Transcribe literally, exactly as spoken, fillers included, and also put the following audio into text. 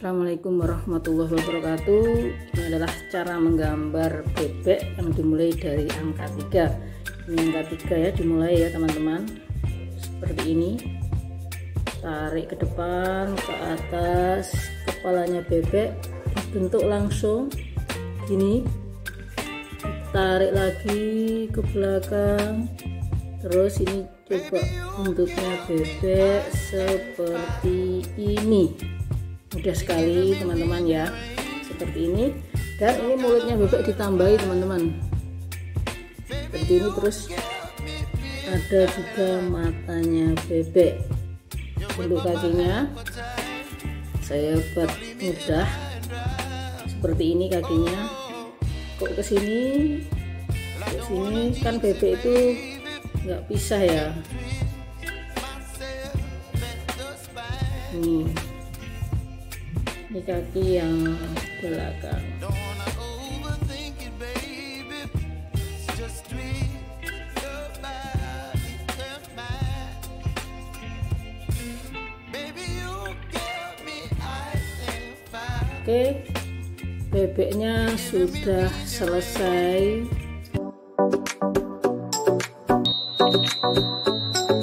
Assalamualaikum warahmatullahi wabarakatuh. Ini adalah cara menggambar bebek yang dimulai dari angka tiga. Ini angka tiga ya, dimulai ya teman-teman. Seperti ini. Tarik ke depan, ke atas, kepalanya bebek dibentuk langsung gini. Tarik lagi ke belakang. Terus ini coba bentuknya bebek seperti ini. Mudah sekali teman-teman ya, seperti ini. Dan ini mulutnya bebek ditambahi teman-teman, seperti ini. Terus ada juga matanya bebek. Bentuk kakinya saya buat mudah seperti ini kakinya. Kok kesini kesini kan bebek itu nggak pisah ya. Ini ini kaki yang belakang. Oke, bebeknya sudah selesai.